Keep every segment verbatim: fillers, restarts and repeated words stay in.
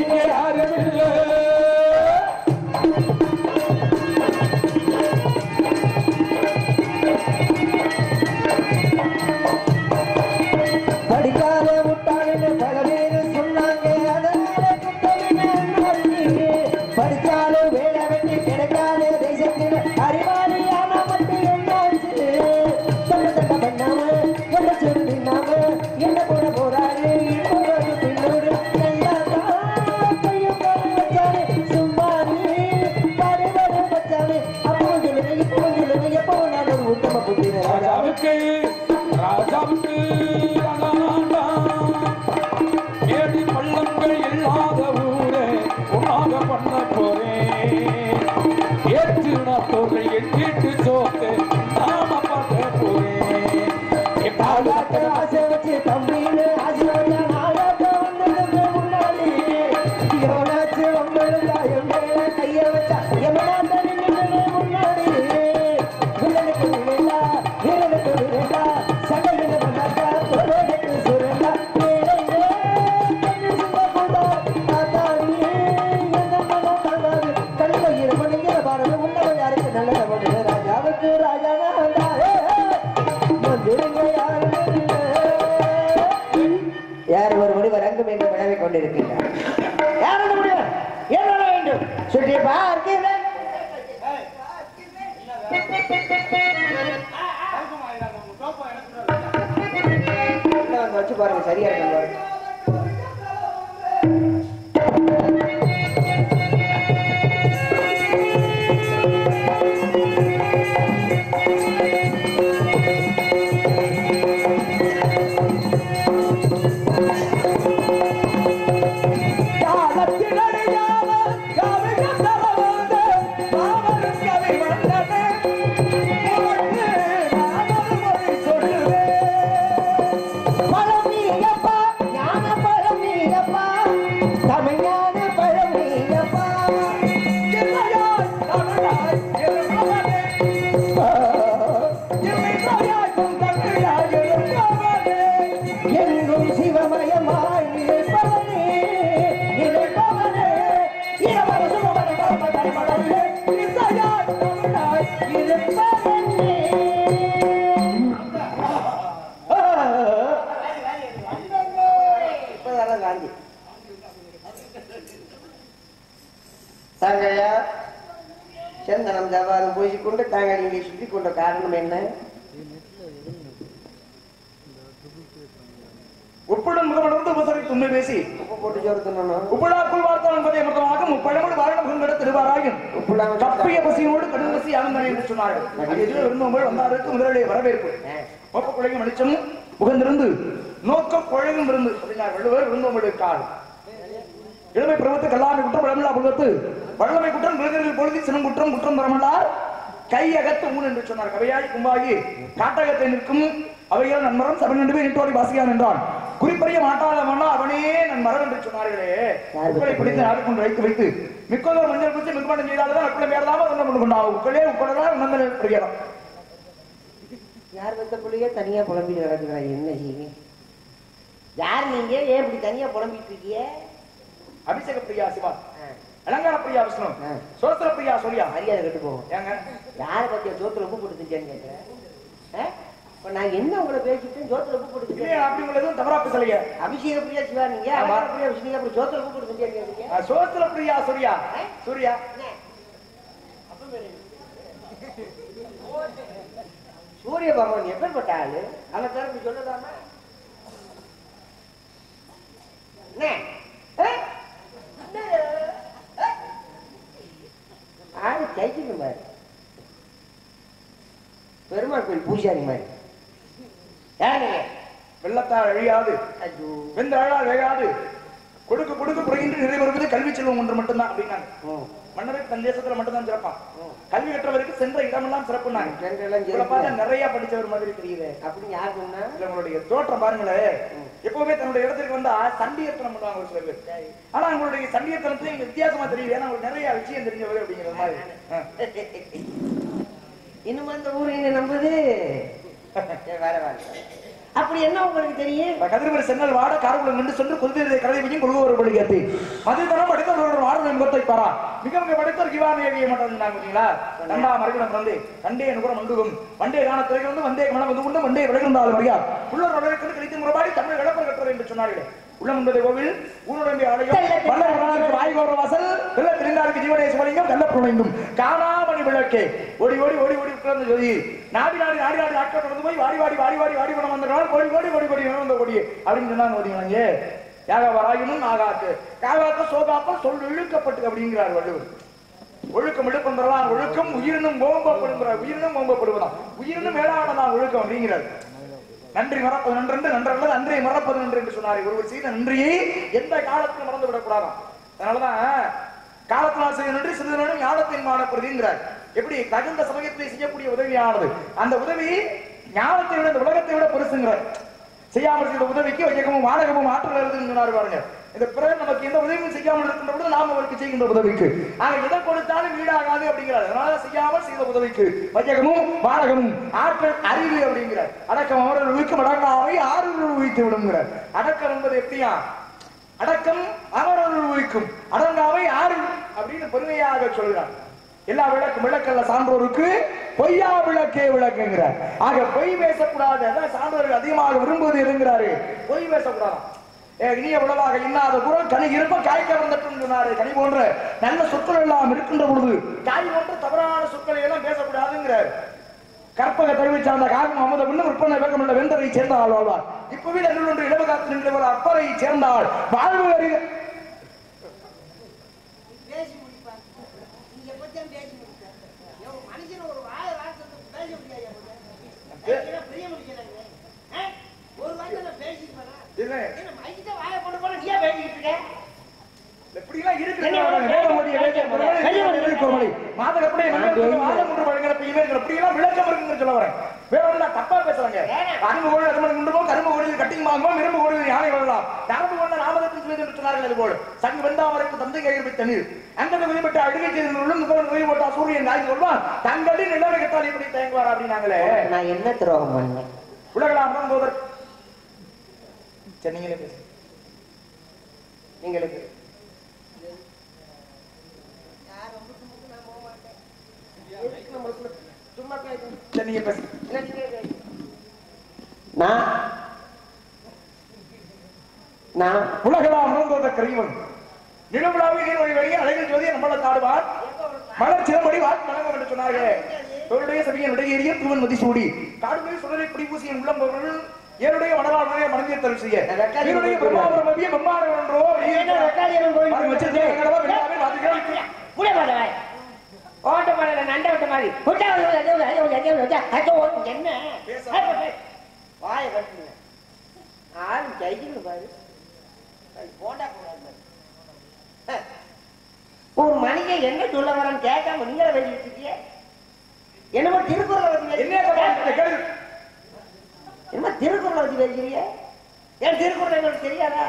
இங்க யாரும் இல்லை ராஜாவுக்கு ஏடி பள்ளங்கள் இல்லாத ஊரே உணாக பண்ண போறேன் ஏற்று நாட்டோர்கள் எட்டிட்டு சோத்து நாம பார்க்க போறேன் ஆசை வச்சு தம்பின்னு ஆசை வச்சா நாளாட்ட வந்ததுக்கு முன்னாடி எவனாச்சு வந்திருந்தா என் மேல கைய வச்சா எவனாட்ட நின்று முன்னாடி வில்லனுக்கு விழா வீரனுக்கு விழா சகலுக்கு பண்ணாக்கா பொருளுக்கு சுரண்டா ராஜாவுக்கு ராஜா யார் ஒரு முடிவர் அங்கும் எங்கும் விளைவி கொண்டிருக்கிறார் யார் அந்த முடிவர் என்ன வேண்டும் சுற்றி பார்க்கிறேன் வச்சு பாருங்க சரியா இருக்கு சந்தனம் ஜவாதம் பூசிக்கொண்டு தாங்கள் இங்கே சுற்றி கொண்ட காரணம் என்ன உப்புடன் முகமடர்ந்து உபசரித்து உண்மை பேசி உப்பு போட்டு சோறுத்தணும் உப்புடாக்குள் வார்த்தான் என்பதை அமிர்தமாக முப்பழமொழி வாரணமுகங்கட திருவாராயின் தப்பிய பசியோடு கடும் பசி ஆனந்தனை என்று சொன்னார்கள் எதிரே விருந்தோம்பல் வந்தாருக்கு முதலிலே வரவேற்பு ஒப்ப குழையும் வெளிச்சமும் உகந்திருந்து நோக்க குழையும் இருந்து வள்ளுவர் விருந்தோம்பலுக்கார் இளமை பிரபத்து கல்லாமை குற்றம் வளமில்லா புகத்து வல்லமை குற்றம் விருதுகளில் பொழுது சினம் குற்றம் குற்றம் தரமல்லார் கை அகத்து ஊன் என்று சொன்னார் கவையாய் கும்பாகி காட்டகத்தை நிற்கும் அவையால் நன்மரம் சபை ரெண்டு பேர் நிட்டோடி வாசியான் என்றான் குறிப்பறிய மாட்டாளமன்னா அவனே நன் மரம் என்று சொன்னார்களே உக்களை பிடித்து நாடு கொண்டு வைத்து வைத்து மிக்கோதர் மஞ்சள் பிடித்து மிகுமண்டம் செய்தால்தான் அக்குளை மேலாம ஒன்றும் கொண்டு கொண்டா உக்களே உட்கொள்ளலாம் நந்தனை பிடிக்கலாம் யார் வந்த பிள்ளையே தனியா புலம்பிட்டு நடக்குறா என்ன செய்வீங்க யார் நீங்க ஏன் இப்படி தனியா புலம்பிட்டு இருக்கீங்க அபிஷேக பிரியா சிவா அலங்கார பிரியா விஷ்ணு சோத்திர பிரியா சொல்லியா மரியாதை கட்டு போவோம் ஏங்க யாரை பத்தியா சோத்துல உப்பு போட்டு செஞ்சேன்னு நான் என்ன உங்களை பேசிட்டு சோத்துல உப்பு போட்டு செஞ்சேன் அப்படி உங்களை எதுவும் தவறா பேசலையே அபிஷேக பிரியா சிவா நீங்க அலங்கார பிரியா விஷ்ணு அப்படி சோத்துல உப்பு போட்டு செஞ்சேன் சோத்திர பிரியா சூர்யா சூர்யா சூரிய பகவான் எப்பேற்பட்ட ஆளு அந்த தரப்பு சொல்லலாமா ஆளு கைக்கு மாதிரி பெருமாள் கோயில் பூஜாரி மாதிரி வெள்ளத்தால் அழியாது வெந்த அழால் அழியாது கொடுக்க கொடுக்க குறையின்றி நிறைவேறுவது கல்வி செல்வம் ஒன்று மட்டும்தான் அப்படின்னாங்க மன்னரை தன் தேசத்துல மட்டும்தான் சிறப்பான் கல்வி கற்றவருக்கு சென்ற இடமெல்லாம் சிறப்புனாங்க நிறைய படிச்சவர் மாதிரி தெரியுது அப்படின்னு யாரு சொன்னா உங்களுடைய தோற்றம் பாருங்களேன் எப்பவுமே தன்னுடைய இடத்துக்கு வந்தா சண்டியத்தனம் பண்ணுவாங்க ஒரு சில பேர் ஆனா உங்களுடைய சண்டியத்தனத்துல எங்க வித்தியாசமா தெரியுது ஏன்னா உங்களுக்கு நிறைய விஷயம் தெரிஞ்சவர் அப்படிங்கிற மாதிரி இன்னும் அந்த ஊரை நம்புது வேற வேற அப்படி என்ன உங்களுக்கு தெரியும்? கதிர்வரி சென்னல் வாட காரக்குளம் நின்று சென்று கொள்கை கலைவையும் கொள்கை படுகிறது மதித்தனம் படித்த ஒரு வாரத முகத்தை பாரா மிக மிக படித்தவர் கிவானேவியை மட்டும் பார்த்தீங்களா? கண்டா மறுபடியும் வந்து கண்டே நுகரம் மண்டுகும் வண்டே காண திரைகள் வந்து வந்தே மனம் வந்து கொண்டு வண்டே விளைந்தால் வழியா உள்ளூர் வளர்க்கிறது கழித்து முறைப்பாடி தமிழ் இழப்பர் கட்டுறது என்று சொன்னார்களே உள்ளம் என்பதை கோவில் ஊனுடம்பி ஆலயம் வல்லவராக வாய்கோர வாசல் வெள்ள திருந்தாருக்கு ஜீவனே சிவலிங்கம் கள்ளப்புணைந்தும் காணாமணி விளக்கே ஓடி ஓடி ஓடி ஓடி உட்கார்ந்து சொல்லி நாடி நாடி நாடி நாடி ஆட்கள் வந்து போய் வாடி வாடி வாடி வாடி வாடி பணம் வந்தனால கோடி கோடி கோடி கோடி வந்த கோடி அப்படின்னு சொன்னாங்க. ஓடிங்க யாக வராயினும் ஆகாத்து காகாத்த சோகாப்ப சொல் இழுக்கப்பட்டு அப்படிங்கிறார் வள்ளுவர். ஒழுக்கம் இழுப்பந்தரலாம் ஒழுக்கம் உயிரினும் ஓம்பப்படுகிறார் உயிரினும் ஓம்பப்படுவதாம் உயிரினும் மேலானதான் ஒழுக்கம் அப்படிங்கிறார். நன்றி மறப்பது நன்றென்று நன்றல்ல அன்றை மறப்பது நன்று என்று சொன்னார். ஒருவர் செய்த நன்றியை எந்த காலத்திலும் மறந்து விடக்கூடாதாம். அதனாலதான் காலத்தினால் செய்த நன்றி சிறிது நேரம் ஞானத்தின் மானப்படுதுங்கிறார். எப்படி தகுந்த சமயத்தை செய்யக்கூடிய உதவியானது அந்த உதவி ஞானத்தை விட இந்த உலகத்தை விட பெருசுங்கிறார். செய்யாமல் செய்த உதவிக்கு வையகமும் வாடகமும் ஆற்றல் எழுதுன்னு சொன்னார் பாருங்க. இந்த பிறகு நமக்கு எந்த உதவியும் செய்யாமல் இருக்கின்ற பொழுது நாம் அவருக்கு செய்கின்ற உதவிக்கு ஆக எதை கொடுத்தாலும் வீடாகாது அப்படிங்கிறார். அதனால செய்யாமல் செய்த உதவிக்கு வையகமும் வாடகமும் ஆற்றல் அறிவு அப்படிங்கிறார். அடக்கம் அவர்கள் உயிர்க்கும் அடங்காவை ஆறுகள் உயிர்த்து விடுங்கிறார். அடக்கம் என்பது எப்படியா? அடக்கம் அவர்கள் உயிர்க்கும் அடங்காவை ஆறு அப்படின்னு பெருமையாக சொல்கிறார். எல்லா விளக்கும் விளக்கல்ல சான்றோருக்கு பொய்யா விளக்கே விளக்குங்கிறார். ஆக பொய் பேசக்கூடாது. அதான் சான்றோர்கள் அதிகமாக விரும்புவது எதுங்கிறாரு? பொய் பேசக்கூடாது. இனிய உணவாக இன்னாத குரல் கனி இருப்ப காய்க்க வந்துட்டு சொன்னாரு. கனி போன்ற நல்ல சொற்கள் எல்லாம் இருக்கின்ற பொழுது காய் போன்ற தவறான சொற்களை எல்லாம் பேசக்கூடாதுங்கிறார். கற்பக தருவை சார்ந்த காகம் அமுத விண்ணு விற்பனை வேகமுள்ள வெந்தரை சேர்ந்தால் வாழ்வார். இப்பவே நெல் ஒன்று இடவு காத்து நின்றவர் அப்பரை சேர்ந்தால் வாழ்வு அறிக தப்பா பேசுறாங்க. அன்பு கோழி கரும்பு கோழி கட்டிங் வாங்குவோம் இரும்பு கோழி யானை வரலாம் நரம்பு கொண்ட நாமதத்தின் சொன்னார்கள். அது போல சங்கு வெந்தாமரைக்கு தந்தை கையில் தண்ணீர் அந்த விதிப்பட்ட அழுகை செய்தவர்களும் முதல் போட்டா சூரியன் நாய் சொல்வான் தங்களின் நிலவை கட்டால் எப்படி தயங்குவார் அப்படின்னாங்களே. நான் என்ன துரோகம் பண்ணேன்? உலகலாம் போதர் சரி நீங்களே பேச நீங்களுக்கு உலகலாம் அமர்ந்தோத கரிவன் நிலவிழாவின் வழி அழகில் ஜோதியை நம்மள தாடுவார் மலர் சிலம்படி வாட் மலங்கம் என்று சொன்னார்கள். தோளுடைய சபையின் விடையேறிய தூவன் மதிசூடி காடுடைய சுடரை பிடிப்பூசியின் உள்ளம் பொருள் ஏழுடைய மணவாளனுடைய மனதியை தருள் செய்ய என்னுடைய பிரம்மாவரமவிய பிரம்மாவரம் என்றோ ஓட்ட மாடல நண்ட விட்ட மாதிரி என்ன வாய கட்டுங்க ஆள் கைக்கு பாரு போண்டா கூடாது. ஒரு மனிதன் என்ன சொல்ல வரான்னு கேட்காம நீங்கள வெளியிட்டு இருக்கீங்க. என்னமோ திருக்குறளை வச்சு என்னமோ திருக்குறளை வச்சு பேசுறீங்க. ஏன் திருக்குறள் எங்களுக்கு தெரியாதா?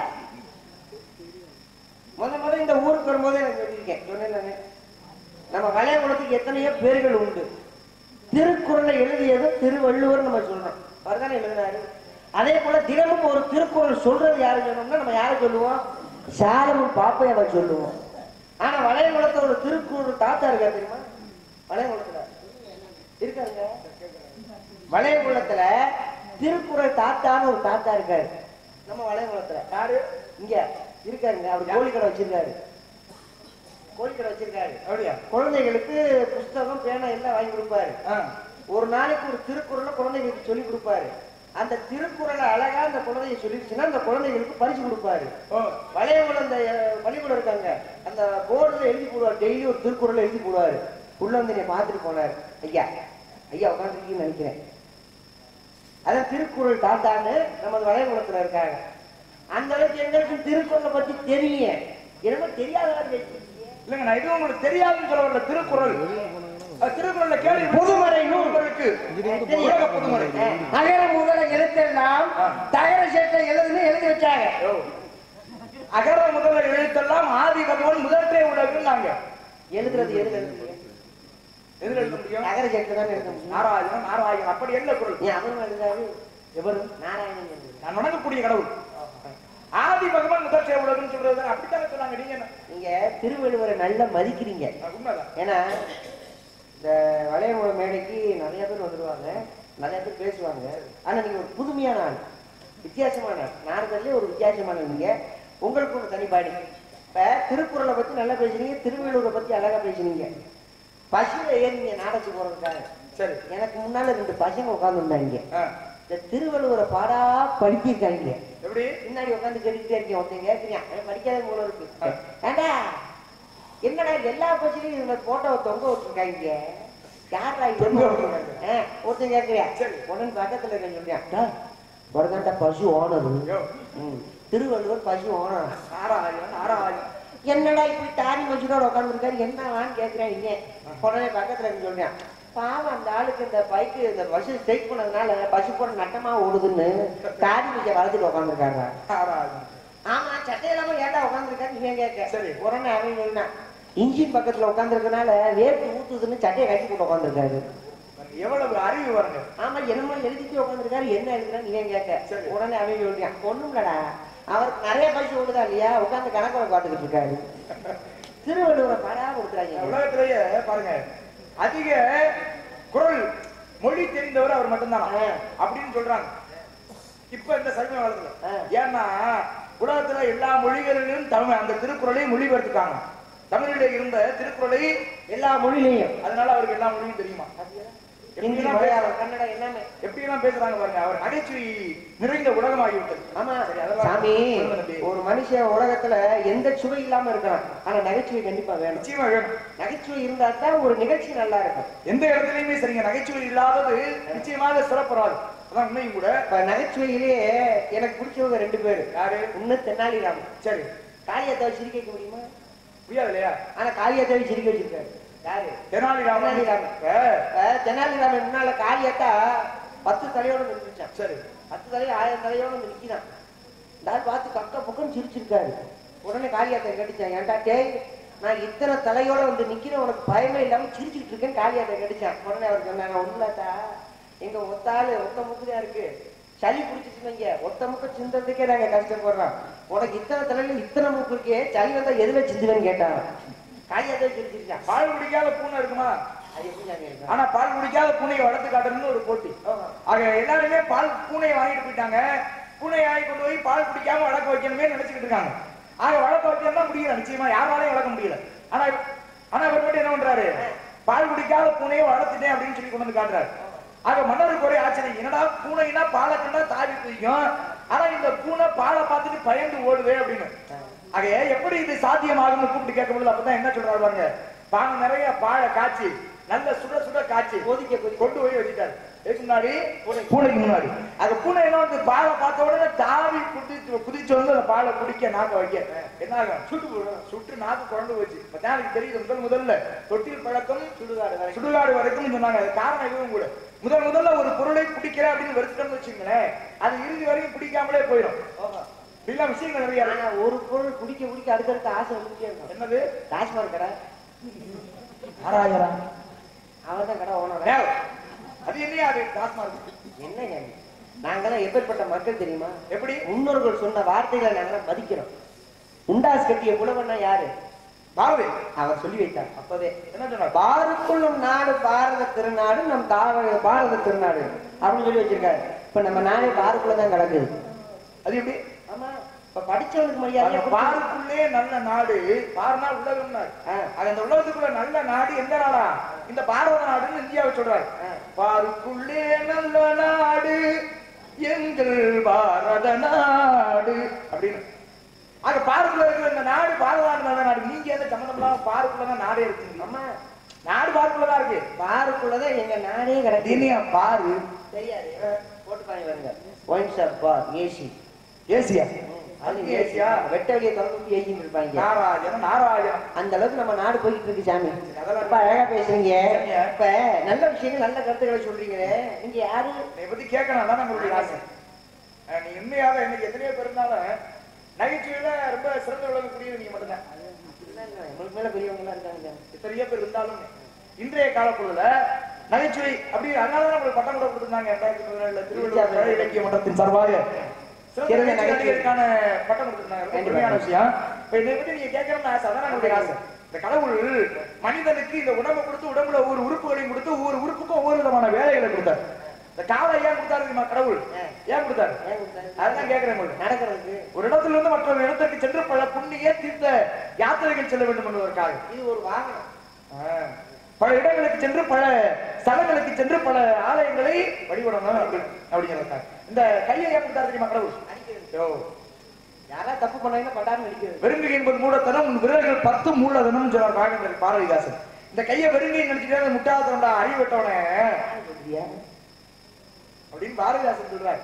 முத முத இந்த ஊருக்கு வரும்போது எனக்கு சொல்லியிருக்கேன் சொன்னேன். நம்ம வளையகுலத்துக்கு எத்தனையோ பேர்கள் உண்டு. திருக்குறளை எழுதியது திருவள்ளுவர் நம்ம சொல்றோம். அவர்தானே எழுதினாரு. அதே போல தினமும் ஒரு திருக்குறள் சொல்றது யாரு சொன்னோம்னா நம்ம யாரை சொல்லுவோம்? சாலமும் பாப்பையாவை சொல்லுவோம். ஆனா வளையகுலத்துல ஒரு திருக்குறள் தாத்தா இருக்காரு தெரியுமா? வளையகுலத்துல இருக்காருங்க. வளையகுலத்துல திருக்குறள் தாத்தான்னு ஒரு தாத்தா இருக்காரு நம்ம வளையகுலத்துல. யாரு? இங்க இருக்காருங்க. அவர் கோழி கடை வச்சிருக்காரு. கோழி கடை வச்சிருக்காரு. அப்படியா? குழந்தைகளுக்கு புஸ்தகம் பேனா எல்லாம் வாங்கி கொடுப்பாரு. ஒரு நாளைக்கு ஒரு திருக்குறளை குழந்தைகளுக்கு சொல்லி கொடுப்பாரு. அந்த திருக்குறளை அழகா அந்த குழந்தைய சொல்லிடுச்சுன்னா அந்த குழந்தைகளுக்கு பரிசு கொடுப்பாரு. வளையகுலம் அந்த பள்ளிக்கூடம் இருக்காங்க. அந்த போர்டுல எழுதி போடுவார். டெய்லி ஒரு திருக்குறளை எழுதி போடுவாரு. உள்ள வந்து என்னை பார்த்துட்டு போனாரு. ஐயா ஐயா உட்காந்துருக்கீங்கன்னு நினைக்கிறேன். அதான் திருக்குறள் தாத்தான்னு நமது வளையகுலத்துல இருக்காங்க. அந்த அளவுக்கு எங்களுக்கு திருக்குறளை பத்தி தெரியும். என்னமோ தெரியாத இல்லைங்க. நான் எதுவும் உங்களுக்கு தெரியாதுன்னு சொல்ல வரல. திருக்குறள் திருக்குறள்ல கேள்வி பொதுமறை நூல்களுக்கு பொதுமறை அகர முதல எழுத்தெல்லாம் தகர சேட்டை எழுதுன்னு எழுதி வச்சாங்க. அகர முதல எழுத்தெல்லாம் ஆதி பகவான் முதற்றே உலகம் நாங்க எழுதுறது எதுல எழுதுறீங்க? எதுல எழுத முடியும்? அகர சேட்டை தான் எழுத முடியும். நாராயணன் நாராயணன் அப்படி என்ன குரல்? நீ அவன் எழுதாரு எவரு? நாராயணன். நான் வணங்கக்கூடிய கடவுள். ஆதி பகவான் முதல் சேவலர்னு சொல்றது அப்படித்தானே சொன்னாங்க. நீங்க என்ன? நீங்க திருவள்ளுவரை நல்லா மதிக்கிறீங்க. உண்மைதான். ஏன்னா இந்த வளையமூல மேடைக்கு நிறைய பேர் வந்துடுவாங்க, நிறைய பேர் பேசுவாங்க. ஆனா நீங்க ஒரு புதுமையான ஆள், வித்தியாசமான ஆள். நாரதர்லயே ஒரு வித்தியாசமான நீங்க. உங்களுக்கு ஒரு தனிப்பாடு. இப்ப திருக்குறளை பத்தி நல்லா பேசுனீங்க, திருவள்ளுவரை பத்தி அழகா பேசுனீங்க. பசுல ஏறிங்க நாடகத்துக்கு போறதுக்காக. சரி, எனக்கு முன்னால ரெண்டு பசங்க உட்காந்துருந்தாங்க. இந்த திருவள்ளுவரை பாடா படிப்பிருக்காங்க. எப்படி? பின்னாடி உட்காந்து கேட்டுக்கிட்டே இருக்கேன். ஒருத்தன் கேட்கிறேன், படிக்காத போல இருக்கு. ஏண்டா என்னடா எல்லா பசங்களையும் இந்த போட்டோவை தொங்க விட்டுருக்காங்க, யாரா ஒருத்தன் கேட்கிறியா? உடனே பக்கத்துல இருக்க சொல்றேன், வரதாண்டா பசு ஓனர், திருவள்ளுவர் பசு ஓனர். ஆறாயிரம் ஆறாயிரம் என்னடா இப்படி தாரி வச்சுட்டோட உட்காந்துருக்காரு, என்னவான்னு கேட்கிறேன். இங்க உடனே பக்கத்துல இருந்து சொல்றேன், பாவம் அந்த ஆளுக்கு இந்த பைக்கு இந்த பஸ் ஸ்ட்ரைக் பண்ணதுனால பசு போட நட்டமா ஓடுதுன்னு தாடி வச்ச வளர்த்துட்டு உட்காந்துருக்காங்க. ஆமா, சட்டையில்லாம ஏண்டா உட்காந்துருக்காரு நீங்க கேட்க. சரி, உடனே அவன் சொல்லினான், இன்ஜின் பக்கத்துல உட்காந்துருக்கனால வேர்த்து ஊத்துதுன்னு சட்டையை கட்டி போட்டு உட்காந்துருக்காரு. எவ்வளவு அறிவு வருங்க. ஆமா, என்னமோ எழுதிட்டு உட்காந்துருக்காரு, என்ன எழுதுறான்னு நீங்க கேட்க. உடனே அவன் சொல்றான், ஒண்ணும்லடா அவருக்கு நிறைய பைசா ஓடுதா இல்லையா, உட்காந்து கணக்கு பார்த்துக்கிட்டு இருக்காரு. திருவள்ளுவரை படா கொடுக்குறாங்க. உலகத்திலேயே பாருங்க அதிக குரல் மொழி தெரிந்தவர் அவர் மட்டும்தான் அப்படின்னு சொல்றாங்க இப்ப இந்த சமீப காலத்துல. ஏன்னா உலகத்துல எல்லா மொழிகளிலும் தமிழ் அந்த திருக்குறளை மொழிபெயர்த்துட்டாங்க. தமிழில இருந்த திருக்குறளை எல்லா மொழியிலையும், அதனால அவருக்கு எல்லா மொழியும் தெரியுமா? கன்னடா எல்லாமே எப்படி எல்லாம் பேசுறாங்க பாருங்க. அவர் நகைச்சுவை நிறைந்த உலகமாகிவிட்டது. ஆமா சாமி, ஒரு மனுஷன் உலகத்துல எந்த சுவை இல்லாம இருக்கான், ஆனா நகைச்சுவை கண்டிப்பா வேணும். நிச்சயமா வேணும். நகைச்சுவை இருந்தா தான் ஒரு நிகழ்ச்சி நல்லா இருக்கும். எந்த இடத்துலயுமே சரிங்க, நகைச்சுவை இல்லாதது நிச்சயமாக சிறப்பறாது. அதான் உண்மையும் கூட. நகைச்சுவையிலேயே எனக்கு பிடிச்சவங்க ரெண்டு பேரு. யாரு? உன்ன தென்னாலிராமன். சரி, காளியத்தாவை சிரிக்க வைக்க முடியுமா? முடியாது இல்லையா? ஆனா காளியத்தாவை சிரிக்க வச்சிருக்காரு. யாரு? தெனாலிராமன். தெனாலிராமன் முன்னால காளியத்தா பத்து தலையோட நின்றுச்சான். சரி, பத்து தலையும் ஆயிரம் தலையோட நிற்கிறான். இந்த பார்த்து கக்க பக்கம் சிரிச்சிருக்காரு. உடனே காளியாத்தை கடிச்சான், ஏன்டா டேய் நான் இத்தனை தலையோட வந்து நிக்கிறேன், உனக்கு பயமே இல்லாம சிரிச்சுட்டு இருக்கேன் காளியாத்தை கடிச்சான். உடனே அவர் சொன்னாங்க, ஒண்ணுலாத்தா எங்க ஒத்தாளு ஒத்த முக்குதான் இருக்கு, சளி பிடிச்சிச்சுங்க, ஒத்த முக்க சிந்ததுக்கே நாங்க கஷ்டப்படுறோம், உனக்கு இத்தனை தலையில இத்தனை முக்கு இருக்கே, சளி வந்தா எதுல சிந்துவேன்னு கேட்டாங்க. காளியாத்தை சிரிச்சிருக்கான். பால் குடிக்காத பூனை இருக்குமா? ஆனா பால் குடிக்காத பூனையை வளர்த்து காட்டணும்னு ஒரு போட்டி. ஆக எல்லாருமே பால் பூனையை வாங்கிட்டு போயிட்டாங்க. பூனையை வாங்கி கொண்டு போய் பால் குடிக்காம வளர்க்க வைக்கணுமே நினைச்சுக்கிட்டு இருக்காங்க. ஆக வளர்க்க வைக்கணும் முடியல, நிச்சயமா யாராலையும் வளர்க்க முடியல. ஆனா ஆனா அவர் மட்டும் என்ன பண்றாரு, பால் குடிக்காத பூனையை வளர்த்துட்டேன் அப்படின்னு சொல்லி கொண்டு வந்து காட்டுறாரு. ஆக மன்னருக்கு ஒரே ஆச்சரியம், என்னடா பூனைனா பாலை கண்டா தாவி குதிக்கும், ஆனா இந்த பூனை பாலை பார்த்துட்டு பயந்து ஓடுவே அப்படின்னு. ஆக எப்படி இது சாத்தியமாகும்னு கூப்பிட்டு கேட்க முடியல. அப்பதான் என்ன சொல்றாரு பாருங்க, பானை நிறைய பாலை காய்ச்சி நல்ல சுட சுட காய்ச்சி கொதிக்க கொண்டு போய் வச்சுட்டாரு. இதுக்கு முன்னாடி பூனைக்கு முன்னாடி அது பூனை என்ன வந்து பாலை பார்த்த உடனே தாவி குதிச்சு குதிச்சு வந்து அந்த பாலை குடிக்க நாக்க வைக்க என்ன ஆகும், சுட்டு சுட்டு நாக்கு குழம்பு வச்சு. எனக்கு தெரியுது முதல் முதல்ல தொட்டில் பழக்கம் சுடுகாடு வரை சுடுகாடு வரைக்கும் சொன்னாங்க. அது காரணம் இதுவும் கூட. முதல் முதல்ல ஒரு பொருளை பிடிக்கிற அப்படின்னு வெறுத்துட்டோம்னு வச்சுங்களேன், அது இறுதி வரைக்கும் பிடிக்காமலே போயிடும். இல்ல விஷயங்கள் நிறைய. ஒரு பொருள் குடிக்க குடிக்க அடுத்தடுத்த ஆசை வந்துட்டே இருக்கும். என்னது? டாஸ்மாக் கடை ஆறாயிரா அவர்தான் கடை ஓனர். அது என்ன? அது டாஸ்மாக் என்னங்க? நாங்கெல்லாம் எப்பேற்பட்ட மக்கள் தெரியுமா? எப்படி? முன்னோர்கள் சொன்ன வார்த்தைகளை நாங்கெல்லாம் மதிக்கிறோம். உண்டாஸ் கட்டிய புலவன்னா யாரு? பாரதி. அவர் சொல்லி வைத்தார் அப்பவே. என்ன சொன்னார்? பாருக்குள்ளும் நாடு பாரத திருநாடு, நம் தாவ பாரத திருநாடு அப்படின்னு சொல்லி வச்சிருக்காரு. இப்ப நம்ம நாடே பாருக்குள்ளதான் கிடக்குது. அது எப்படி? ஆமா, இப்ப படிச்சவனுக்கு மரியாதை. பாருக்குள்ளே நல்ல நாடு, பாருனா உலகம். அந்த உலகத்துக்குள்ள நல்ல நாடு எந்த நாடா? இந்த பாரத நாடுன்னு இந்தியாவை சொல்றாரு. பாருக்குள்ளே நல்ல நாடு எங்கள் பாரத நாடு அப்படின்னு. ஆக பாருக்குள்ள இருக்கிற இந்த நாடு பாரத நாடு நல்ல நாடு. நீங்க எந்த சம்பந்தம் இல்லாம பாருக்குள்ளதான் நாடே இருக்கு. ஆமா, நாடு பாருக்குள்ளதான் இருக்கு. பாருக்குள்ளதான் எங்க நாடே கிடையாது. பாரு தெரியாது, போட்டு பாருங்க வருங்க. ஒயின் ஷாப் பார் ஏசி ஏசியா ஏசியா வெட்ட வெளியே தொடர்ந்து ஏசின்னு இருப்பாங்க. நாராஜனம் நாராஜனம் அந்த அளவுக்கு நம்ம நாடு போயிட்டு இருக்கு சாமி. இப்ப அழகா பேசுறீங்க. இப்ப நல்ல விஷயங்கள் நல்ல கருத்துக்களை சொல்றீங்களே, நீங்க யாரு இதை பத்தி கேட்கணும் தான் நம்மளுடைய ஆசை. நீ உண்மையாக இன்னைக்கு எத்தனையோ பேர் இருந்தாலும் நகைச்சுவையில ரொம்ப சிறந்த விளங்கக்கூடியது நீங்க மட்டும்தான். உங்களுக்கு மேல பெரியவங்க எல்லாம் இருக்காங்க, எத்தனையோ பேர் இருந்தாலும் இன்றைய காலக்குள்ள நகைச்சுவை அப்படி அதனாலதான் நம்மளுக்கு பட்டம் கூட கொடுத்திருந்தாங்க இரண்டாயிரத்தி பதினேழுல திருவள்ளுவர் கலை இலக்கிய மன்றத்தின் சார்பாக சிறந்த நகைச்சுவைக்கான பட்டம் கொடுத்திருந்தாங்க. ரொம்ப பெருமையான விஷயம். இப்ப இதை பத்தி நீங்க கேட்கணும்னு ஆசை, அதான் நம்மளுடைய ஆசை. இந்த கடவுள் மனிதனுக்கு இந்த உடம்பை கொடுத்து உடம்புல ஒவ்வொரு உறுப்புகளையும் கொடுத்து ஒவ்வொரு உறுப்புக்கும் ஒவ்வொரு விதமான வேலைகளை கொடுத்தாரு. இந்த காலை ஏன் கொடுத்தாரு தெரியுமா கடவுள்? ஏன் கொடுத்தாரு? அதுதான் கேட்கிறேன். நடக்கிறதுக்கு ஒரு இடத்துல இருந்து மற்றொரு இடத்துக்கு சென்று பல புண்ணிய தீர்த்த யாத்திரைகள் செல்ல வேண்டும் என்பதற்காக. இது ஒரு வாகனம். பல இடங்களுக்கு சென்று பல ஸ்தலங்களுக்கு சென்று பல ஆலயங்களை வழிபடணும் அப்படிங்கிறதுக்காக. இந்த கையை ஏன் கொடுத்தாரு தெரியுமா கடவுள்? யாரா தப்பு பண்ணாங்கன்னா பட்டாரம் அடிக்கிறது. வெறுங்கை என்பது மூலத்தனம், உன் விரல்கள் பத்து மூலதனம் சொன்னார் பாகங்கள் பாரதிதாசன். இந்த கையை வெறுங்கை நினைச்சுட்டே முட்டாளத்தனோட அறிவு விட்டவனே அப்படின்னு பாரதிதாசன் சொல்றாரு.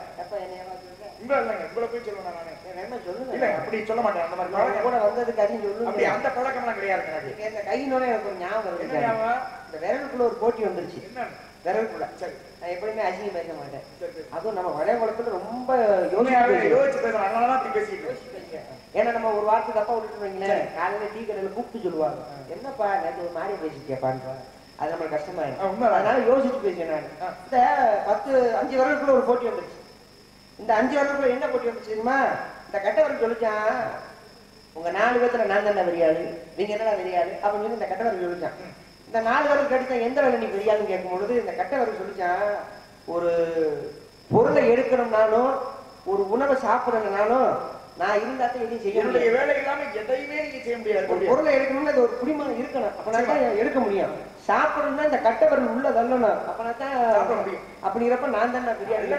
உங்களை இல்லைங்க, உங்களை போய் சொல்லுவேன் நானு. சொல்லுங்க. இல்ல அப்படி சொல்ல மாட்டேன். அந்த மாதிரி பழக்கம் கூட வந்ததுக்கு அதிகம் சொல்லுங்க. அப்படி அந்த பழக்கம் எல்லாம் கிடையாது எனக்கு. இந்த கையினோட எனக்கு ஒரு ஞாபகம் வருது. இந்த விரலுக்குள்ள ஒரு போட்டி வந்துருச்சு. என்ன விரலுக்குள்ள? சரி, நான் எப்படியுமே அசிங்கம் பேச மாட்டேன். அதுவும் நம்ம வளைய குளத்துல ரொம்ப யோசிச்சு பேசணும். அதனாலதான் அப்படி பேசிட்டு. ஏன்னா நம்ம ஒரு வார்த்தை தப்பா விட்டுட்டு வைங்களேன், காலையில டீ கடையில கூப்பிட்டு சொல்லுவாங்க, என்னப்பா நேற்று ஒரு மாதிரி பேசிட்டியாப்பான்ற. அது நம்மளுக்கு கஷ்டமாயிடும். அதனால யோசிச்சு பேசுவேன் நான். இந்த பத்து அஞ்சு வருடத்துக்குள்ள ஒரு போட்டி வந்துருச்சு. இந்த அஞ்சு வருடத்துக்குள்ள என்ன போட்டி வந்துச்சு தெரியுமா? இந்த கட்டவர்கள் சொல்லிச்சான், உங்க நாலு பேத்துல நான் தானே பெரியாளு, நீங்க என்னடா பெரியாளு அப்படின்னு சொல்லி இந்த கட்டவர்கள் சொல்லிச்சான். இந்த நாலு பேருக்கு கடிச்சா எந்த வேலை நீ பெரியாளுன்னு கேட்கும் பொழுது இந்த கட்டவர்கள் சொல்லிச்சான், ஒரு பொருளை எடுக்கணும்னாலும் ஒரு உணவை சாப்பிடணும்னாலும் நான் இருந்தாத்தான் எதையும் செய்ய முடியும். வேலை இல்லாம எதையுமே நீங்க செய்ய முடியாது. ஒரு பொருளை எடுக்கணும்னு அது ஒரு குடிமகன் இருக்கணும், அப்பதான் எடுக்க முடியும். சாப்பிடணும்னா இந்த கட்டவர்கள் உள்ள தள்ளணும், அப்பதான் சாப்பிட முடியும். அப்படிங்கிறப்ப நான் தான் பிரியாணி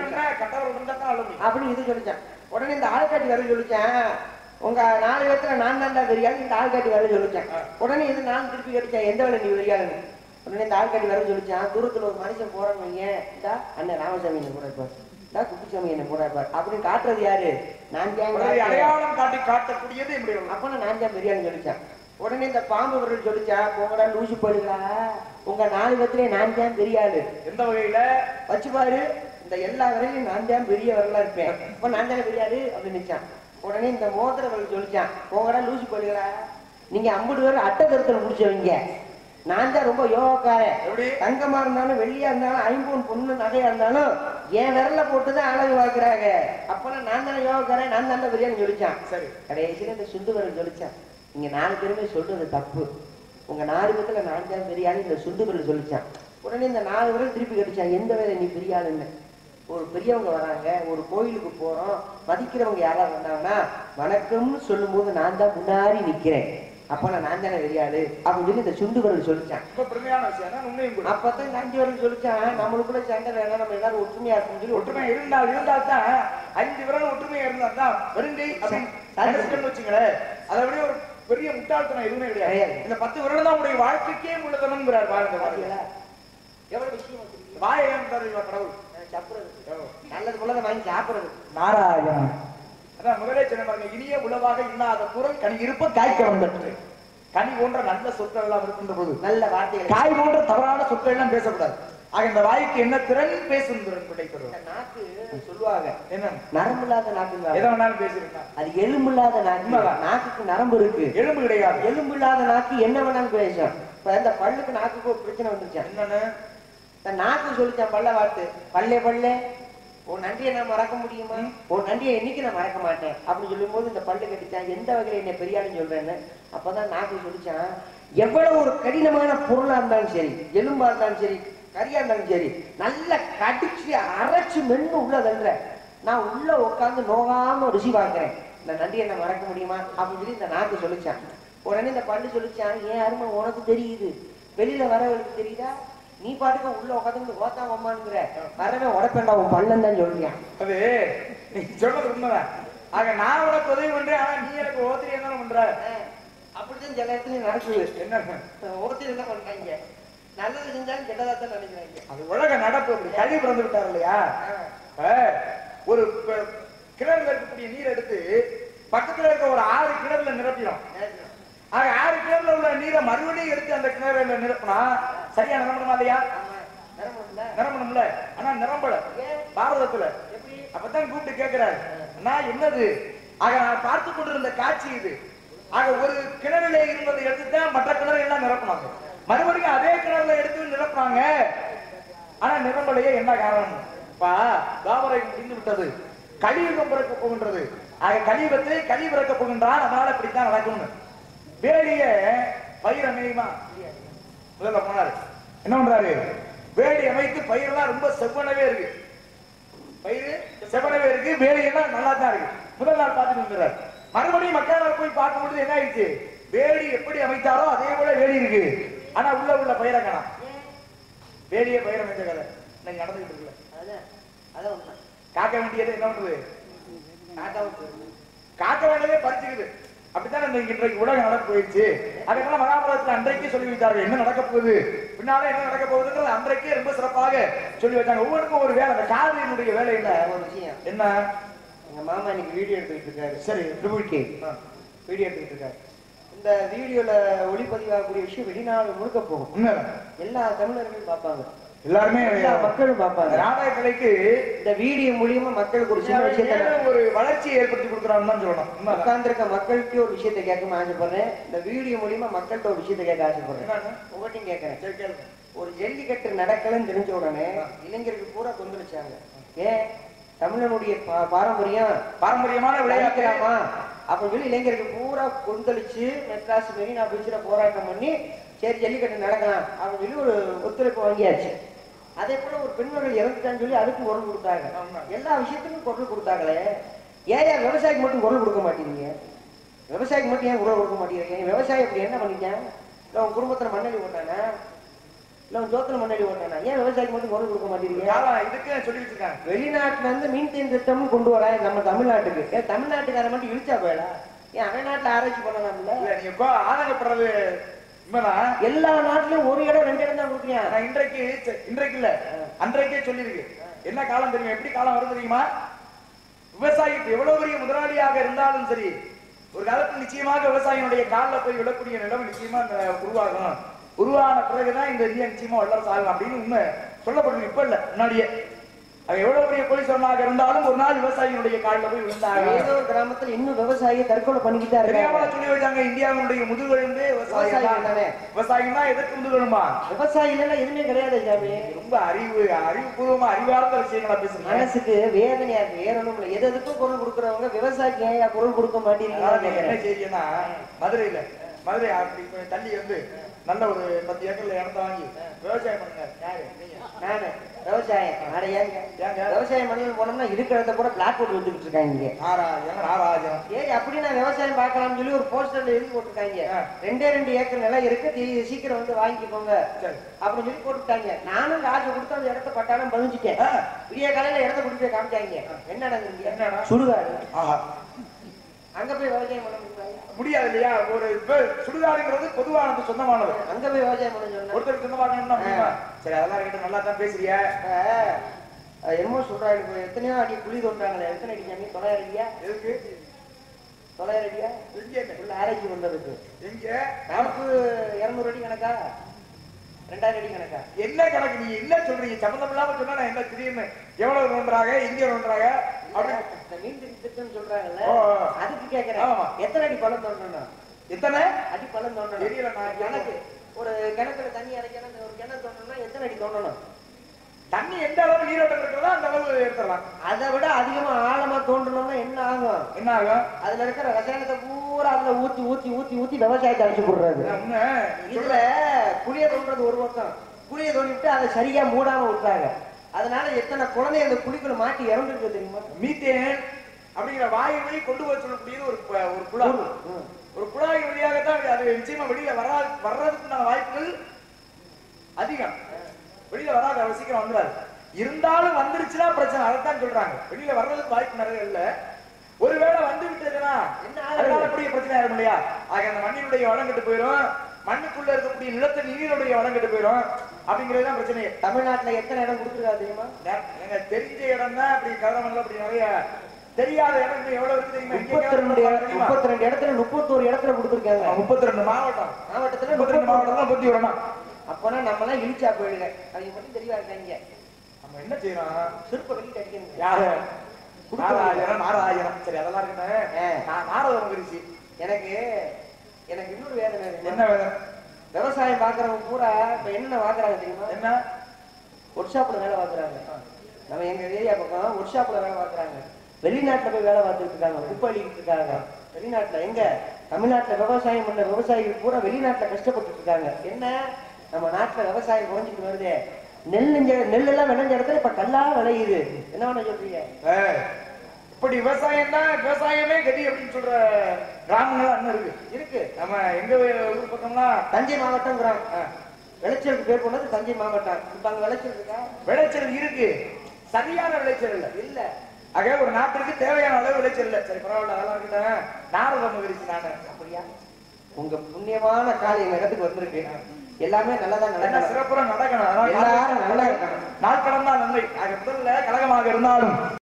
அப்படின்னு இது சொல்லிச்சேன். உடனே இந்த ஆள்காட்டி வர சொல்லிச்சேன், உங்க நாலு பேத்துல நான் தான்டா பெரியாள், இந்த ஆள்காட்டி வர சொல்லிச்சேன். உடனே இது நான் திருப்பி கடிச்சேன், எந்த வேலை நீ பெரியாளுன்னு. உடனே இந்த ஆள்காட்டி வர சொல்லிச்சான், தூரத்துல ஒரு மனுஷன் போறான்னு வைங்க, இந்தா அண்ணன் ராமசாமி என்ன கூட இருப்பார், இந்தா குப்பிசாமி என்ன கூட இருப்பார் அப்படின்னு காட்டுறது யாரு? நான் அடையாளம் காட்டி காட்டக்கூடியது. அப்ப நான் தான் பெரியாள்னு சொல்லிச்சான். உடனே இந்த பாம்பு விரல் சொல்லிச்சா, போங்கடா லூசு போடுங்களா, உங்க நாலு பேத்துல நான் தான் பெரியாளு. எந்த வகையில வச்சு பாரு, இந்த எல்லா வரையிலும் நான் தான் பெரிய வரலா இருப்பேன், இப்ப நான் தானே பெரியாளு அப்படின்னு நினைச்சான். உடனே இந்த மோதிர விரல் சொல்லிச்சான், போங்கடா லூசு போடுங்களா, நீங்க ஐம்பது பேர் அட்டை கருத்துல முடிச்சவங்க, நான் தான் ரொம்ப யோகாக்காரன். தங்கமா இருந்தாலும் வெள்ளியா இருந்தாலும் ஐம்பூன் பொண்ணு நகையா இருந்தாலும் என் விரல போட்டுதான் அழகு வாக்குறாங்க, அப்பெல்லாம் நான் தானே யோகாக்காரன், நான் தானே பெரியான்னு சொல்லிச்சான். சரி, கடைசியில இந்த சுண்டு விரல் சொல்லிச்சான், நீங்க நாலு பேருமே சொல்றது தப்பு, உங்க நாலு பேத்துல நான் தான் பெரியாளு இந்த சுண்டு விரல் சொல்லிச்சான். உடனே இந்த நாலு விரல் திருப்பி கடிச்சான், எந்த வேலை நீ பெரியாளுன்னு. ஒரு பெரியவங்க வராங்க, ஒரு கோயிலுக்கு போறோம், மதிக்கிறவங்க யாராவது வந்தாங்கன்னா வணக்கம்னு சொல்லும் போது நான் தான் முன்னாடி நிக்கிறேன், அப்ப நான் தானே பெரியாளு அப்படின்னு சொல்லி இந்த சுண்டு விரல் சொல்லிச்சான். அப்பதான் இந்த அஞ்சு விரல் சொல்லிச்சான், நம்மளுக்குள்ள சண்டை வேணா, நம்ம எல்லாரும் ஒற்றுமையா இருக்குன்னு சொல்லி ஒற்றுமை இருந்தா இருந்தால்தான் அஞ்சு விரல் ஒற்றுமையா இருந்தா தான் வருங்கை அப்படின்னு வச்சுங்களேன். அதை விட ஒரு பெரிய முட்டாள்தனம் எதுவுமே கிடையாது. இந்த பத்து விரல் தான் உடைய வாழ்க்கைக்கே உள்ளதனம்ங்கிறார் பாருங்க. எவ்வளவு விஷயம் வாயை கடவுள் சாப்பிடுறது, நல்லது போல வாங்கி சாப்பிடுறது. நாராயணன் அதான் முதலே சொன்ன பாருங்க, இனிய உணவாக இல்லாத பொருள் கனி இருப்ப காய்க்க வந்தது. கனி போன்ற நல்ல சொற்கள் எல்லாம் இருக்கின்ற போது நல்ல வார்த்தைகள், காய் போன்ற தவறான சொற்கள் எல்லாம் பேசக்கூடாது. ஆக இந்த வாய்க்கு என்ன திறன், பேசும் திறன் கிடைக்கிறது. நாக்கு சொல்லுவாங்க என்ன, நரம்பு இல்லாத நாக்கு, எதை வேணாலும் பேசிருக்கா, அது எலும்பு இல்லாத நாக்கு. நாக்குக்கு நரம்பு இருக்கு, எலும்பு கிடையாது. எலும்பு இல்லாத நாக்கு என்ன வேணாலும் பேசும். இப்ப இந்த பல்லுக்கு நாக்குக்கு ஒரு பிரச்சனை வந்துருச்சு. என்னன்னு நாக்கு சொல்லிச்சான், பல்ல வார்த்தை, பல்லே பல்லே உன் நன்றியை நான் மறக்க முடியுமா, உன் நன்றியை என்னைக்கு நான் மறக்க மாட்டேன் அப்படின்னு சொல்லும் போது இந்த பல்லு கட்டிச்சான், எந்த வகையில என்ன பெரியாளுன்னு சொல்றேன்னு. அப்பதான் நாக்கு சொல்லிச்சான், எவ்வளவு ஒரு கடினமான பொருளா இருந்தாலும் சரி, எலும்பா இருந்தாலும் சரி, கரியா இருந்தாலும் சரி, நல்ல கடிச்சு அரைச்சு மென்னு உள்ளதல்ல, நான் உள்ள உட்காந்து நோகாம ருசி பார்க்கிறேன், இந்த நன்றியை நான் மறக்க முடியுமா அப்படின்னு சொல்லி இந்த நாக்கு சொல்லிச்சான். உடனே இந்த பல்லு சொல்லிச்சான், ஏன் அருமை உனக்கு தெரியுது, வெளியில வரவங்களுக்கு தெரியுதா, நீ பாட்டுக்க உள்ள உட்காந்து ஓத்தா அம்மாங்கிற வரவே உடப்பேண்டா உன் பல்லன் தான் சொல்றியா. அது நீ சொல்றது உண்மைதான். ஆக நான் உனக்கு உதவி பண்றேன், ஆனா நீ எனக்கு ஓத்திரி என்ன பண்ற, அப்படிதான் சில இடத்துல நடக்குது. என்ன ஓத்திரி என்ன பண்றாங்க, நல்லது செஞ்சாலும் கெட்டதாத்தான் நினைக்கிறாங்க. அது உலக நடப்பு. கல்வி பிறந்து விட்டார் இல்லையா, ஒரு கிணறுல இருக்கக்கூடிய நீர் எடுத்து பக்கத்துல இருக்க ஒரு ஆறு கிணறுல நிரப்பிடும். ஆக ஆறு கிணறுல உள்ள நீரை மறுபடியும் எடுத்து அந்த கிணறுல நிரப்பினா சரியா நிரம்பணுமா இல்லையா? நிரம்பணும்ல. ஆனா நிரம்பல பாரதத்துல. அப்பதான் கூப்பிட்டு கேட்கிறாரு, நான் என்னது, ஆக நான் பார்த்து கொண்டிருந்த காட்சி இது. ஆக ஒரு கிணறுல இருந்ததை எடுத்துதான் மற்ற கிணறு எல்லாம் நிரப்பினாங்க, மறுபடியும் அதே கிணறுல எடுத்து நிரப்புறாங்க. ஆனா நிறமலையே என்ன காரணம்? தாவரை முடிந்து விட்டது, கலியுகம் பிறக்க போகின்றது. ஆக கலியுகத்தை கலி பிறக்க போகின்றான், அதனால இப்படித்தான் நடக்கும். வேலிய பயிர் அமையுமா? முதல்ல போனாரு, என்ன பண்றாரு? வேலி அமைத்து பயிரெல்லாம் ரொம்ப செவ்வனவே இருக்கு, பயிர் செவ்வனவே இருக்கு, வேலியெல்லாம் நல்லா தான் இருக்கு. முதல் நாள் பார்த்துட்டு வந்துடுறாரு. மறுபடியும் மக்களால் போய் பார்க்கும் பொழுது என்ன ஆயிடுச்சு? வேலி எப்படி அமைத்தாரோ அதே போல வேலி இருக்கு, ஆனா உள்ள உள்ள பயிரை காணோம். வேலிய பயிர் அமைச்ச கதை இன்னைக்கு நடந்துகிட்டு இருக்குல்ல. காக்க வேண்டியது என்ன பண்றது? காக்க வேண்டியதே பறிச்சுக்குது. அப்படித்தான் இன்றைக்கு உலகம் நடக்க போயிடுச்சு. அதனால மகாபாரதத்தில் அன்றைக்கே சொல்லி வைத்தார்கள் என்ன நடக்க போகுது, பின்னால என்ன நடக்க போகுதுன்றது அன்றைக்கே ரொம்ப சிறப்பாக சொல்லி வச்சாங்க. ஒவ்வொருக்கும் ஒரு வேலை. அந்த காதலியினுடைய வேலை என்ன ஒரு விஷயம் என்ன? எங்க மாமா இன்னைக்கு வீடியோ எடுத்துக்கிட்டு இருக்காரு. சரி, ட்ரிபிள்கே வீடியோ எடுத்துக்கிட்டு இருக்காரு. இந்த வீடியோல ஒளிப்பதிவாகக்கூடிய விஷயம் வெளிநாடு முழுக்க போகும். எல்லா தமிழர்களும் பார்ப்பாங்க, எல்லாருமே மக்களும் பார்ப்பாங்க. நாடக கலைக்கு இந்த வீடியோ மூலியமா மக்களுக்கு ஒரு சின்ன விஷயத்தை, ஒரு வளர்ச்சியை ஏற்படுத்தி கொடுக்குறான்னு தான் சொல்லணும். உட்கார்ந்துருக்க மக்களுக்கு ஒரு விஷயத்தை கேட்க ஆசைப்படுறேன். இந்த வீடியோ மூலியமா மக்கள்கிட்ட ஒரு விஷயத்தை கேட்க ஆசைப்படுறேன். உங்கள்கிட்டையும் கேட்கறேன். ஒரு ஜல்லிக்கட்டு நடக்கலன்னு தெரிஞ்ச உடனே இளைஞருக்கு பூரா கொந்தளிச்சாங்க. ஏன் தமிழனுடைய பாரம்பரியம் பாரம்பரியமான விளையாட்டுலாமா அப்படின்னு சொல்லி இளைஞருக்கு பூரா கொந்தளிச்சு மெட்ராஸ் மெரினா பீச்சில் போராட்டம் பண்ணி சரி ஜல்லிக்கட்டு நடக்கலாம் அப்படின்னு சொல்லி ஒரு ஒத்துழைப்பு வாங்கியாச்சு. அதே போல ஒரு பெண்மகள் இறந்துட்டான்னு சொல்லி அதுக்கும் குரல் கொடுத்தாங்க. எல்லா விஷயத்துக்கும் குரல் கொடுத்தாங்களே, ஏன் ஏன் விவசாயிக்கு மட்டும் குரல் கொடுக்க மாட்டேங்கிறீங்க? விவசாயிக்கு மட்டும் ஏன் குரல் கொடுக்க மாட்டேங்கிறீங்க? விவசாயி அப்படி என்ன பண்ணிட்டான்? இல்லை உன் குடும்பத்தில் மண்ணடி ஓட்டானா, இல்லை உன் ஜோத்துல மண்ணடி ஓட்டானா? ஏன் விவசாயிக்கு மட்டும் குரல் கொடுக்க மாட்டேங்கிறீங்க? இதுக்கு சொல்லி வச்சிருக்காங்க. வெளிநாட்டுல இருந்து மீன் தீன் திட்டம்னு கொண்டு வர நம்ம தமிழ்நாட்டுக்கு, ஏன் தமிழ்நாட்டுக்கார மட்டும் இழுச்சா போயிடா? ஏன் அவன் நாட்டில் ஆராய்ச்சி பண்ணலாம்ல? நீங்க ஆதங்கப்படுறது எல்லா நாட்டிலும் ஒரு இடம் ரெண்டு இடம் தான் கொடுக்குறீங்க. நான் இன்றைக்கு இன்றைக்கு இல்ல அன்றைக்கே சொல்லியிருக்கு. என்ன காலம் தெரியுமா? எப்படி காலம் வரும் தெரியுமா? விவசாயிக்கு எவ்வளவு பெரிய முதலாளியாக இருந்தாலும் சரி, ஒரு காலத்தில் நிச்சயமாக விவசாயினுடைய காலில் போய் விடக்கூடிய நிலம் நிச்சயமா உருவாகும். உருவான பிறகுதான் இந்த இந்தியா நிச்சயமா வல்லரசு ஆகும் அப்படின்னு உண்மை சொல்லப்பட்டு இப்ப இல்ல, முன்னாடியே. எவ்வளவு பெரிய கோடீஸ்வரனாக இருந்தாலும் ஒரு நாள் விவசாயினுடைய காலில் போய் விழுந்தாங்க. ஏதோ ஒரு கிராமத்தில் இன்னும் விவசாயியை தற்கொலை பண்ணிக்கிட்டா இருக்காங்க. சொல்லி வச்சாங்க இந்தியாவுடைய முதுகெலும்பே விவசாயம் தானே. விவசாயம் தான் எதற்கு முதுகெலும்பா? விவசாயி இல்லைன்னா எதுவுமே கிடையாது சாமி. ரொம்ப அறிவு அறிவுபூர்வமா அறிவார்ந்த விஷயங்களா பேசுங்க. மனசுக்கு வேதனையா இருக்கு, வேற ஒண்ணும் இல்லை. எது எதுக்கும் குரல் கொடுக்குறவங்க விவசாயிக்கு ஏன் குரல் கொடுக்க மாட்டேங்கிறாங்க? என்ன செய்யுன்னா மதுரையில மதுரை அப்படி தள்ளி வந்து நல்ல ஒரு பத்து ஏக்கர்ல இடத்த வாங்கி விவசாயம் பண்ணுங்க. யாரு? நானு விவசாயம். விவசாயம் பண்ணி போனோம்னா இருக்கிற இடத்த கூட பிளாக் போட்டு விட்டுக்கிட்டு இருக்காங்க. ஏய் அப்படி நான் விவசாயம் பார்க்கலாம்னு சொல்லி ஒரு போஸ்டர்ல எழுதி போட்டுருக்காங்க. ரெண்டே ரெண்டு ஏக்கர் நிலம் இருக்கு, சீக்கிரம் வந்து வாங்கிக்கோங்க அப்படின்னு சொல்லி போட்டுட்டாங்க. நானும் காசு கொடுத்து அந்த இடத்த பட்டாலும் பதிஞ்சுட்டேன். விடிய காலையில இடத்த கொடுத்து போய் காமிச்சாங்க. என்ன நடந்தது? சுடுகாடு. அங்க போய் விவசாயம் பண்ண முடியாது இல்லையா? ஒரு சுடுகாடுங்கிறது பொதுவானது, சொந்தமானது. அங்க போய் விவசாயம் பண்ண ஒருத்தருக்கு சொந்தமாக்கணும்னா சரி, அதெல்லாம் கிட்ட நல்லா தான் பேசுறியா? என்னமோ சொல்றாங்க, எத்தனையோ அடி குழி தோன்றாங்களே, எத்தனை அடி சாமி? தொள்ளாயிரம் அடியா? எதுக்கு தொள்ளாயிரம் அடியா? உள்ள ஆராய்ச்சி பண்றதுக்கு. எங்க நமக்கு இருநூறு அடி கணக்கா, ரெண்டாயிரம் அடி கணக்கா? என்ன கணக்கு? நீங்க என்ன சொல்றீங்க? சம்பந்தம் இல்லாம சொன்னா நான் என்ன திடீர்னு எவ்வளவு நோன்றாங்க, எங்க நோன்றாங்க மீன் திட்டம் சொல்றாங்கல்ல, அதுக்கு கேட்கிறேன். எத்தனை அடி பழம் தோன்றணும்? எத்தனை அடி பழம் தோன்றணும் தெரியல. நான் எனக்கு ஒரு கிணத்துல தண்ணி அரைக்கணும், ஒரு கிணறு தோன்றணும்னா எத்தனை அடி தோண்டணும்? தண்ணி எந்த அளவு நீரோட்டம் இருக்கிறதோ அந்த அளவு எடுத்துடலாம். அதை விட அதிகமா ஆழமா தோன்றணும்னா என்ன ஆகும்? என்ன ஆகும்? அதுல இருக்கிற ரசாயனத்தை பூரா அதுல ஊத்தி ஊத்தி ஊத்தி ஊத்தி விவசாயத்தை அழிச்சு போடுறது. இதுல குழிய தோன்றது ஒரு பக்கம், குழிய தோண்டிட்டு அதை சரியா மூடாம விட்டாங்க. அதனால எத்தனை குழந்தை அந்த குழிக்குள்ள மாட்டி இறந்துருக்கு தெரியுமா? மீத்தேன் அப்படிங்கிற வாயுவை கொண்டு வர சொல்லக்கூடியது ஒரு ஒரு குழாய். ஒரு குழாய் வழியாகத்தான் அது நிச்சயமா வெளியில வர வர்றதுக்குண்டான வாய்ப்புகள் அதிகம். வெளியில வராது, அவ்வளவு சீக்கிரம் வந்துடாது. இருந்தாலும் வந்துருச்சுன்னா பிரச்சனை. அதைத்தான் சொல்றாங்க, வெளியில வர்றதுக்கு வாய்ப்பு நிறைய இல்ல. ஒருவேளை வந்து விட்டதுன்னா என்ன பெரிய பிரச்சனை ஆகும் இல்லையா? ஆக அந்த மண்ணினுடைய வளம் கெட்டு போயிடும், மண்ணுக்குள்ள இருக்கக்கூடிய நிலத்தடி நீருடைய வளம் கெட்டு போயிடும். அப்படிங்கிறதுதான் பிரச்சனையே. தமிழ்நாட்டுல எத்தனை இடம் கொடுத்துருக்காது தெரியுமா? எங்க தெரிஞ்ச இடம் தான் அப்படி கதிரமங்கலம், அப்படி நிறைய தெரியாத இடம் எவ்வளவு இருக்கு தெரியுமா? முப்பத்தி ரெண்டு இடத்துல முப்பத்தோரு இடத்துல கொடுத்துருக்காங்க. முப்பத்தி ரெண்டு மாவட்டம் மாவட்டத்துல முப்பத்தி ரெண்டு மாவட்டம் பத்தி விடணும். அப்பனா நம்ம எல்லாம் இழிச்சா போயிடுங்க. அவங்க மட்டும் தெளிவா இருக்காங்க. நம்ம என்ன செய்யறோம்? சிற்ப வெளியிட்டு அடிக்கணும். யாரு? நாராயணன் நாராயணன். சரி, அதெல்லாம் இருக்கட்டும். நான் நாரதம் குறிச்சி எனக்கு எனக்கு இன்னொரு வேதனை. என்ன வேதனை? விவசாயம் பாக்குறவங்க பூரா இப்ப என்ன பாக்குறாங்க தெரியுமா? என்ன ஒர்க் ஷாப்ல வேலை பார்க்குறாங்க. நம்ம எங்க ஏரியா பக்கம் ஒர்க் ஷாப்ல வேலை பார்க்குறாங்க. வெளிநாட்டுல போய் வேலை பார்த்துட்டு இருக்காங்க, உப்பு அள்ளிக்கிட்டு இருக்காங்க. வெளிநாட்டுல எங்க தமிழ்நாட்டுல விவசாயம் பண்ண விவசாயிகள் பூரா வெளிநாட்டுல கஷ்டப்பட்டு இருக்காங்க. என்ன நம்ம நாட்டுல விவசாயம் குறைஞ்சிட்டு வருது. நெல் நெல் எல்லாம் விளைஞ்ச இடத்துல இப்ப கல்லா விளையுது. என்ன பண்ண சொல்றீங்க? இப்படி விவசாயம் தான் விவசாயமே கதி அப்படின்னு சொல்ற கிராமங்கள் அண்ணன் இருக்கு இருக்கு நம்ம எங்க ஊர் பக்கம்னா தஞ்சை மாவட்டம் விளைச்சலுக்கு பேர் போனது தஞ்சை மாவட்டம். இப்ப அங்க விளைச்சல் இருக்கா? விளைச்சல் இருக்கு, சரியான விளைச்சல் இல்ல இல்ல ஆக ஒரு நாட்டிற்கு தேவையான அளவு விளைச்சல் இல்ல. சரி பரவாயில்ல, அதெல்லாம் இருக்கட்டும். நாரத மகிழ்ச்சி நானு அப்படியா உங்க புண்ணியமான காலை இடத்துக்கு வந்திருக்கு. எல்லாமே நல்லதான் நடக்கணும், சிறப்புற நடக்கணும். எல்லாரும் நல்லா இருக்கணும். நாட்கடம் தான் நன்மை. ஆக முதல்ல கழகமாக இருந்தாலும்